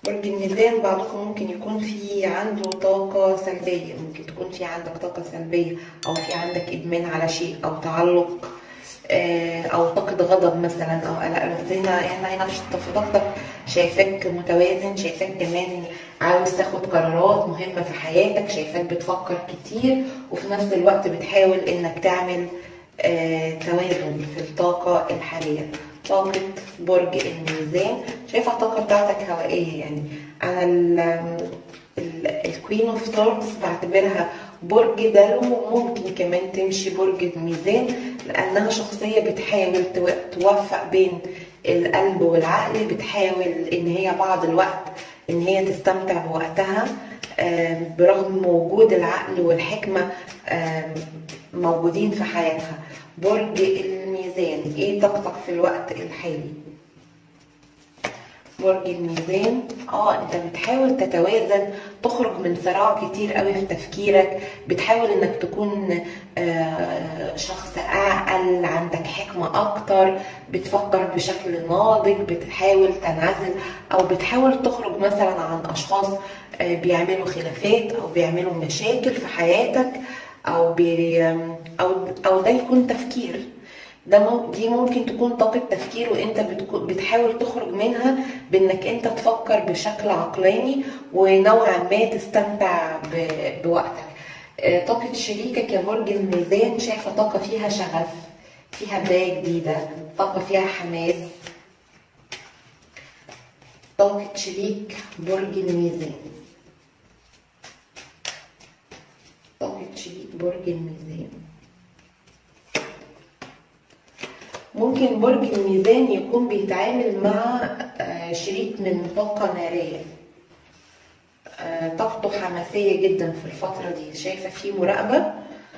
برج الميزان بعضكم ممكن يكون في عنده طاقة سلبية، ممكن تكون في عندك طاقة سلبية أو في عندك إدمان على شيء أو تعلق أو طاقة غضب مثلا أو قلق. بس هنا في طاقتك شايفاك متوازن، شايفاك كمان عاوز تاخد قرارات مهمة في حياتك، شايفاك بتفكر كتير وفي نفس الوقت بتحاول إنك تعمل توازن في الطاقة الحالية. طاقة برج الميزان شايفة الطاقة بتاعتك هوائية، يعني أنا الكوين اوف سورتس بعتبرها برج دلو، ممكن كمان تمشي برج الميزان لأنها شخصية بتحاول توفق بين القلب والعقل، بتحاول إن هي بعض الوقت إن هي تستمتع بوقتها برغم وجود العقل والحكمة موجودين في حياتها. برج الميزان ايه طاقتك في الوقت الحالي؟ برج الميزان انت بتحاول تتوازن، تخرج من صراع كتير قوي في تفكيرك، بتحاول انك تكون شخص اعقل، عندك حكمة اكتر، بتفكر بشكل ناضج، بتحاول تنعزل او بتحاول تخرج مثلا عن اشخاص بيعملوا خلافات او بيعملوا مشاكل في حياتك او ده يكون تفكير. دي ممكن تكون طاقة تفكير وانت بتحاول تخرج منها بانك انت تفكر بشكل عقلاني ونوعا ما تستمتع بوقتك. طاقة شريكك يا برج الميزان شايفة طاقة فيها شغف، فيها بداية جديدة، طاقة فيها حماس. طاقة شريك برج الميزان، طاقة شريك برج الميزان. ممكن برج الميزان يكون بيتعامل مع شريك من طاقة نارية، طاقته حماسية جدا في الفترة دي، شايفة فيه مراقبة.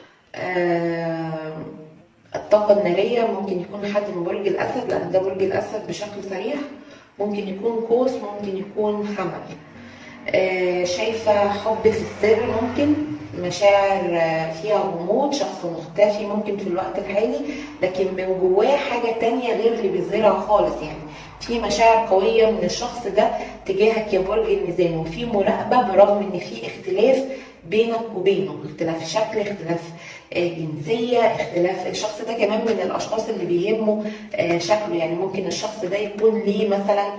الطاقة النارية ممكن يكون حد من برج الأسد لأن ده برج الأسد بشكل صريح، ممكن يكون قوس، ممكن يكون حمل. شايفة حب في السر، ممكن مشاعر فيها غموض، شخص مختفي ممكن في الوقت الحالي لكن من جواه حاجة تانية غير اللي بيظهرها خالص، يعني في مشاعر قوية من الشخص ده تجاهك يا برج الميزان، وفي مراقبة برغم ان في اختلاف بينك وبينه، اختلاف شكل، اختلاف جنسية، اختلاف. الشخص ده كمان من الاشخاص اللي بيهمه شكله، يعني ممكن الشخص ده يكون ليه مثلا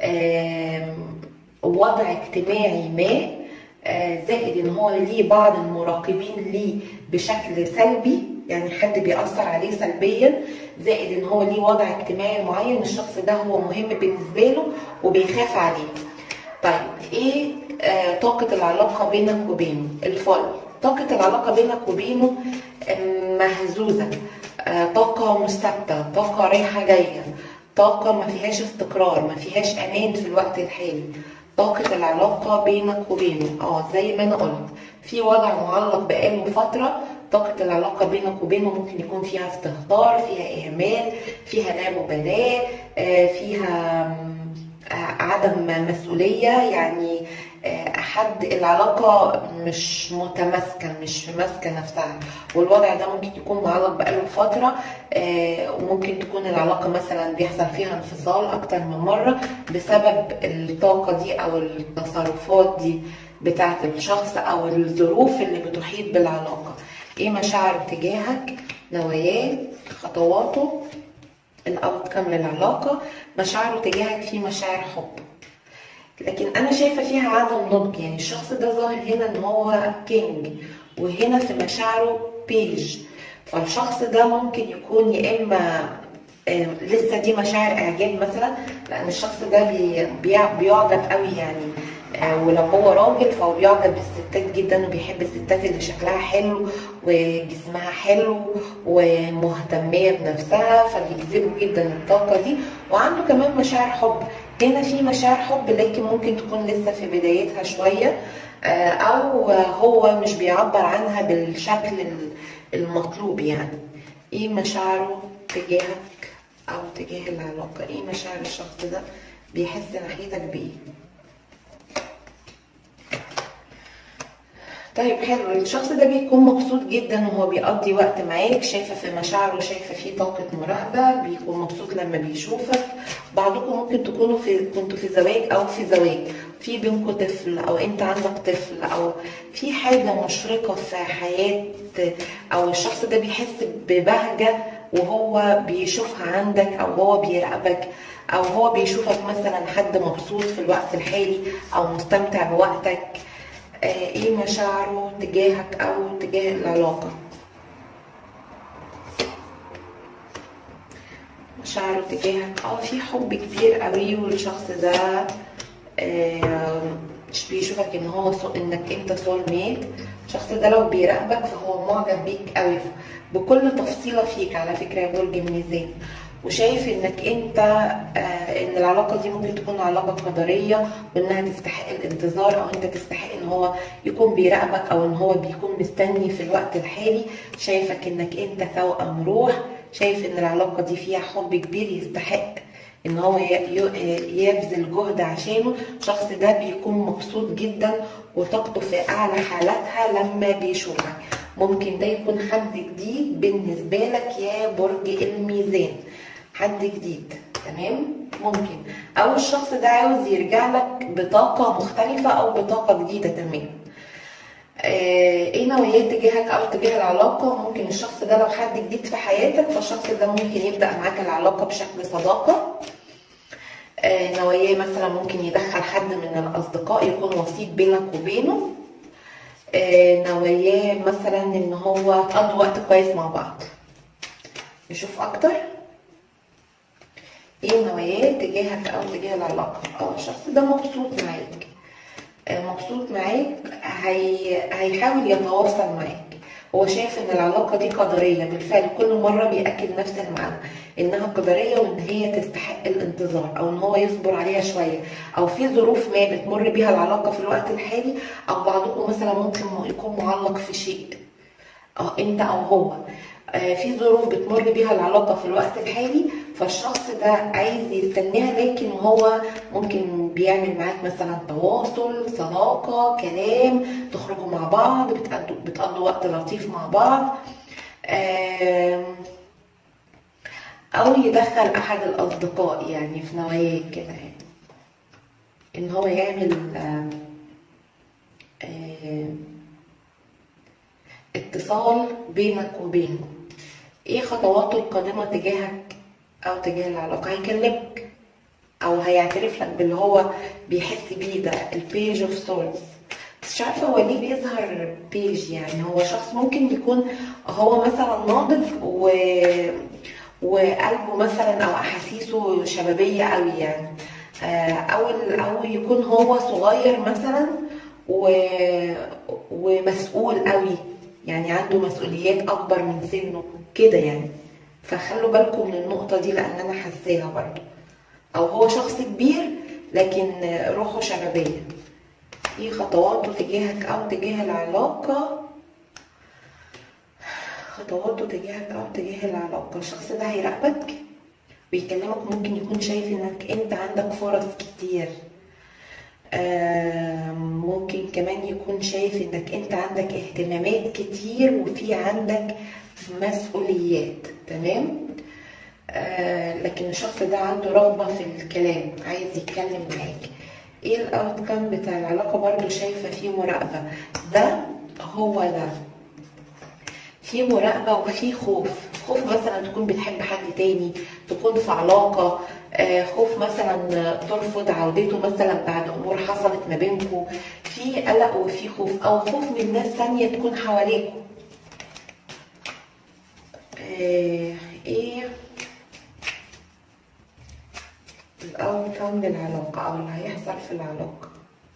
وضع اجتماعي ما، زائد ان هو ليه بعض المراقبين ليه بشكل سلبي، يعني حد بيأثر عليه سلبيا، زائد ان هو ليه وضع اجتماعي معين، الشخص ده هو مهم بالنسبه له وبيخاف عليه. طيب ايه طاقة العلاقة بينك وبينه؟ الفل. طاقة العلاقة بينك وبينه مهزوزة، طاقة مستبدة، طاقة رايحة جاية، طاقة ما فيهاش استقرار، ما فيهاش امان في الوقت الحالي. طاقة العلاقة بينك وبينه زي ما انا قلت في وضع معلق بقاله فترة. طاقة العلاقة بينك وبينه ممكن يكون فيها استهتار، فيها إهمال، فيها لا مبالاة، فيها عدم مسؤولية، يعني حد العلاقة مش متماسكة، مش ماسكة نفسها، والوضع ده ممكن يكون معلق بقاله فترة، وممكن تكون العلاقة مثلا بيحصل فيها انفصال أكتر من مرة بسبب الطاقة دي أو التصرفات دي بتاعت الشخص أو الظروف اللي بتحيط بالعلاقة. ايه مشاعره تجاهك، نواياه، خطواته، الاوتكم للعلاقة. مشاعره تجاهك في مشاعر حب، لكن انا شايفه فيها عدم نضج، يعني الشخص ده ظاهر هنا ان هو كينج وهنا في مشاعره بيج، فالشخص ده ممكن يكون يا اما لسه دي مشاعر اعجاب مثلا، لان الشخص ده بيعجب قوي يعني، ولو هو راجل فهو بيعجب بالستات جدا وبيحب الستات اللي شكلها حلو وجسمها حلو ومهتمية بنفسها، فبيجذبه جدا الطاقة دي، وعنده كمان مشاعر حب. هنا في مشاعر حب لكن ممكن تكون لسه في بدايتها شوية، او هو مش بيعبر عنها بالشكل المطلوب. يعني ايه مشاعره تجاهك او تجاه العلاقة؟ ايه مشاعر الشخص ده؟ بيحس ناحيتك بايه؟ طيب حلو، الشخص ده بيكون مبسوط جدا وهو بيقضي وقت معاك، شايفه في مشاعره، شايفه فيه طاقه مراقبه، بيكون مبسوط لما بيشوفك. بعضكم ممكن تكونوا كنتوا في زواج او في زواج، في بينكم طفل او انت عندك طفل او في حاجة مشرقة في حياة، او الشخص ده بيحس ببهجة وهو بيشوفها عندك، او هو بيراقبك، او هو بيشوفك مثلا حد مبسوط في الوقت الحالي او مستمتع بوقتك. ايه مشاعره تجاهك او تجاه العلاقة؟ مشاعره تجاهك في حب كبير قوي، والشخص ده مش بيشوفك ان هو انك انت سول ميت. الشخص ده لو بيراقبك فهو معجب بيك قوي بكل تفصيلة فيك على فكرة يا برج الميزان، وشايف انك انت ان العلاقة دي ممكن تكون علاقة قدرية، وانها تستحق الانتظار، او انت تستحق ان هو يكون بيراقبك، او ان هو بيكون مستني في الوقت الحالي. شايفك انك انت توأم روح، شايف ان العلاقة دي فيها حب كبير يستحق ان هو يبذل جهد عشانه. الشخص ده بيكون مبسوط جدا وطاقته في اعلى حالاتها لما بيشوفك. ممكن ده يكون حد جديد بالنسبة لك يا برج الميزان، حد جديد، تمام؟ ممكن، او الشخص ده عاوز يرجع لك بطاقة مختلفة او بطاقة جديدة، تمام؟ ايه نوعيات تجاهك او تجاه العلاقة؟ ممكن الشخص ده لو حد جديد في حياتك، فالشخص ده ممكن يبدأ معاك العلاقة بشكل صداقة. نوعية مثلا ممكن يدخل حد من الأصدقاء يكون وسيط بينك وبينه. نوعية مثلا ان هو تقضوا وقت كويس مع بعض. نشوف اكتر. ايه نوعيات تجاهك او تجاه العلاقة؟ الشخص ده مبسوط معاك، مبسوط معاك، هيحاول يتواصل معاك. هو شايف ان العلاقة دي قدرية بالفعل، كل مرة بيأكد نفس المعنى انها قدرية، وان هي تستحق الانتظار، او ان هو يصبر عليها شوية، او في ظروف ما بتمر بيها العلاقة في الوقت الحالي، او بعضكم مثلا ممكن يكون معلق في شيء، انت او هو، في ظروف بتمر بيها العلاقة في الوقت الحالي، فالشخص ده عايز يستناها، لكن هو ممكن بيعمل معاك مثلا تواصل، صداقة، كلام، تخرجوا مع بعض، بتقضوا وقت لطيف مع بعض، او يدخل احد الاصدقاء يعني في نوعية كده، يعني ان هو يعمل اتصال بينك وبينه. ايه خطواته القادمة تجاهك او تجاه العلاقة؟ هيكلمك او هيعترف لك باللي هو بيحس بيه، ده البيج اوف سورز. بس مش عارفة هو ليه بيظهر بيج، يعني هو شخص ممكن يكون هو مثلا ناضج وقلبه مثلا او احاسيسه شبابية قوي يعني، او يكون هو صغير مثلا ومسؤول قوي، يعني عنده مسؤوليات اكبر من سنه كده يعني. فخلوا بالكم من النقطة دي لان انا حاساها برضو. او هو شخص كبير لكن روحه شبابية. ايه خطواته تجاهك او تجاه العلاقة؟ خطواته تجاهك او تجاه العلاقة، الشخص ده هيراقبك ويكلمك، ممكن يكون شايف انك انت عندك فرص كتير، ممكن كمان يكون شايف انك انت عندك اهتمامات كتير وفي عندك مسؤوليات، تمام؟ لكن الشخص ده عنده رغبة في الكلام، عايز يتكلم معاك. ايه الاوتكم بتاع العلاقة؟ برضو شايفة فيه مراقبة، ده هو ده، في مراقبة وفي خوف. خوف مثلا تكون بتحب حد تاني، تكون في علاقة، خوف مثلا ترفض عودته مثلا بعد امور حصلت ما بينكم، في قلق وفي خوف، او خوف من ناس تانية تكون حواليكم. ايه الاوتكم للعلاقة او اللي هيحصل في العلاقة؟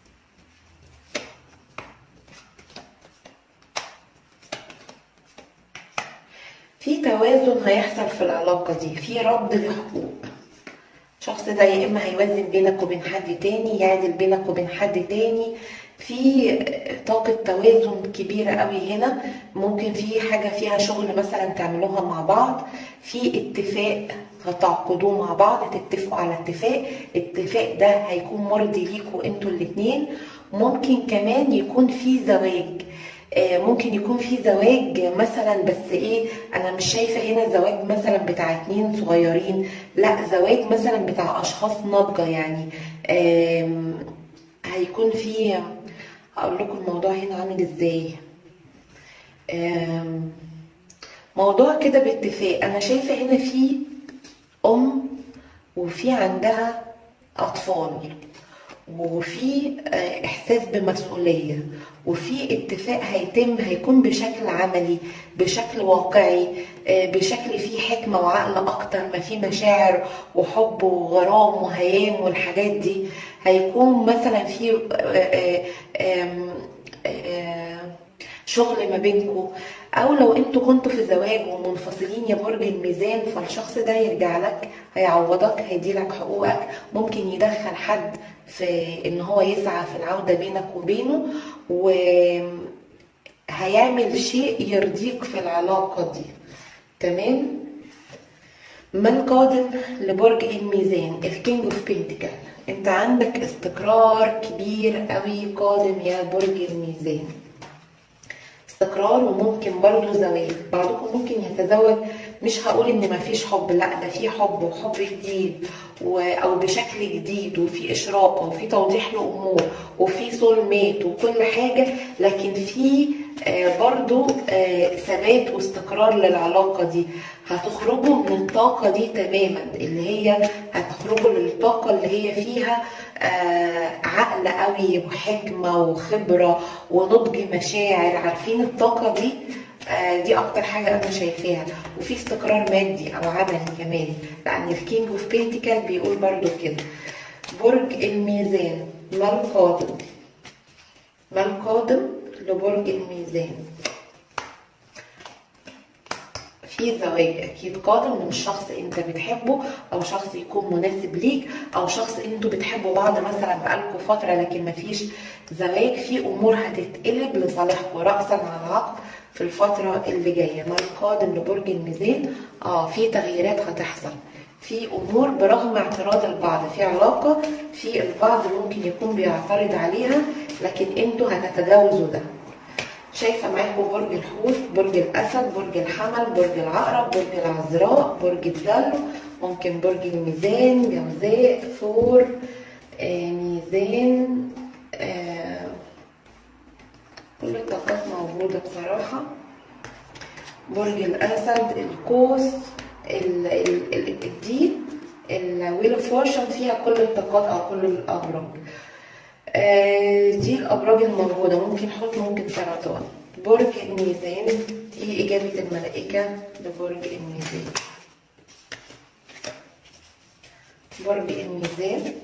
في توازن هيحصل في العلاقة دي، في رد لحقوق. الشخص ده يا اما هيوازن بينك وبين حد تاني، يعدل بينك وبين حد تاني، في طاقة توازن كبيرة قوي هنا. ممكن في حاجة فيها شغل مثلا تعملوها مع بعض، في اتفاق هتعقدوه مع بعض، تتفقوا على الاتفاق ده هيكون مرضي ليكوا انتوا الاتنين. ممكن كمان يكون في زواج، ممكن يكون في زواج مثلا، بس ايه، انا مش شايفه هنا زواج مثلا بتاع اتنين صغيرين، لا، زواج مثلا بتاع اشخاص ناضجه يعني. هيكون في، هقول لكم الموضوع هنا عامل ازاي. موضوع كده باتفاق. انا شايفه هنا في ام وفي عندها اطفال، وفي احساس بمسؤوليه، وفي اتفاق هيكون بشكل عملي، بشكل واقعي، بشكل فيه حكمه وعقل اكتر ما فيه مشاعر وحب وغرام وهيام والحاجات دي. هيكون مثلا في شغل ما بينكم، او لو انتوا كنتوا في زواج ومنفصلين يا برج الميزان، فالشخص ده يرجع لك، هيعوضك، هيديلك حقوقك، ممكن يدخل حد في ان هو يسعى في العودة بينك وبينه، وهيعمل شيء يرضيك في العلاقة دي. تمام. ما القادم لبرج الميزان؟ الكينج اوف بينتيكل. انت عندك استقرار كبير قوي قادم يا برج الميزان، استقرار، وممكن برضه زواج. بعضكم ممكن يتزوج، مش هقول ان مفيش حب، لا ده في حب، وحب جديد او بشكل جديد، وفي اشراقه، وفي توضيح لامور، وفي سول ميت وكل حاجه، لكن في برضه ثبات واستقرار للعلاقه دي. هتخرجوا من الطاقه دي تماما، اللي هي هتخرجوا للطاقه اللي هي فيها عقل قوي وحكمه وخبره ونضج مشاعر. عارفين الطاقه دي؟ دي اكتر حاجه انا شايفاها. وفي استقرار مادي او عملي كمان، لان الكينج اوف بينتيكل بيقول برضو كده. برج الميزان، ما القادم؟ ما القادم لبرج الميزان؟ في زواج اكيد قادم من شخص انت بتحبه، او شخص يكون مناسب ليك، او شخص انتوا بتحبوا بعض مثلا بقالكوا فتره لكن مفيش زواج. في امور هتتقلب لصالحكم راسا على عقب في الفتره اللي جايه. ما القادم لبرج الميزان؟ في تغييرات هتحصل في امور برغم اعتراض البعض في علاقه، في البعض ممكن يكون بيعترض عليها لكن انتوا هتتجاوزوا ده. شايفه معاكم برج الحوت، برج الاسد، برج الحمل، برج العقرب، برج العذراء، برج الدلو، ممكن برج الميزان، جوزاء، ثور، ميزان، كل الطاقات موجوده بصراحه. برج الاسد، القوس، الدين، الويل اوف فورشن، فيها كل الطاقات او كل الابراج. دي الابراج الموجوده، ممكن حوت، ممكن سرطان. برج الميزان، ايه اجابه الملائكه لبرج الميزان؟ برج الميزان،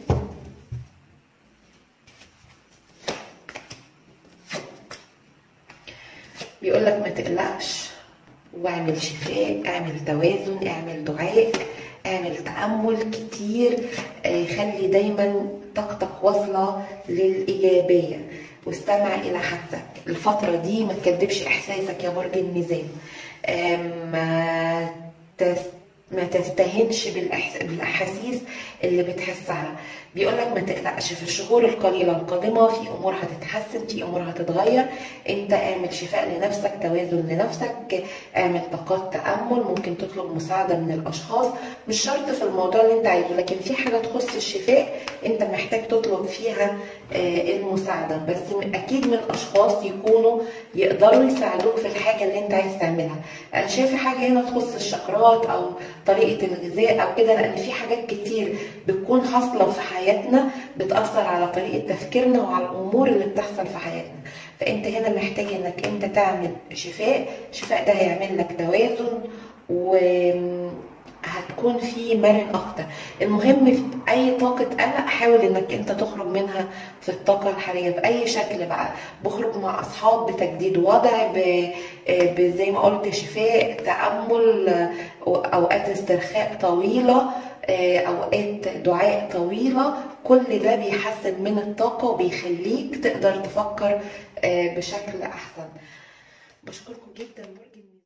بيقول لك ما تقلقش، واعمل شفاء، اعمل توازن، اعمل دعاء، اعمل تأمل كتير، خلي دايما طاقتك واصلة للإيجابية، واستمع إلى حدسك. الفترة دي ما تكدبش إحساسك يا برج الميزان، ما تستهنش بالأحاسيس اللي بتحسها. بيقولك ما تقلقش، في الشهور القليلة القادمة في أمور هتتحسن، في أمور هتتغير. أنت اعمل شفاء لنفسك، توازن لنفسك، اعمل طاقات تأمل، ممكن تطلب مساعدة من الأشخاص، مش شرط في الموضوع اللي أنت عايزه، لكن في حاجة تخص الشفاء أنت محتاج تطلب فيها المساعدة، بس أكيد من أشخاص يكونوا يقدروا يساعدوك في الحاجة اللي أنت عايز تعملها. أنا شايفة حاجة هنا تخص الشكرات أو طريقة الغذاء أو كده، لأن في حاجات كتير بتكون حاصلة في حياتنا بتأثر على طريقة تفكيرنا وعلى الأمور اللي بتحصل في حياتنا. فأنت هنا محتاج إنك أنت تعمل شفاء، الشفاء ده هيعمل لك توازن وهتكون في مرن أكتر. المهم في أي طاقة قلق حاول إنك أنت تخرج منها في الطاقة الحالية بأي شكل بقى، بخرج مع أصحاب، بتجديد وضع، زي ما قلت شفاء، تأمل، أوقات استرخاء طويلة، اوقات دعاء طويله. كل ده بيحسن من الطاقه وبيخليك تقدر تفكر بشكل احسن. بشكركم جدا برج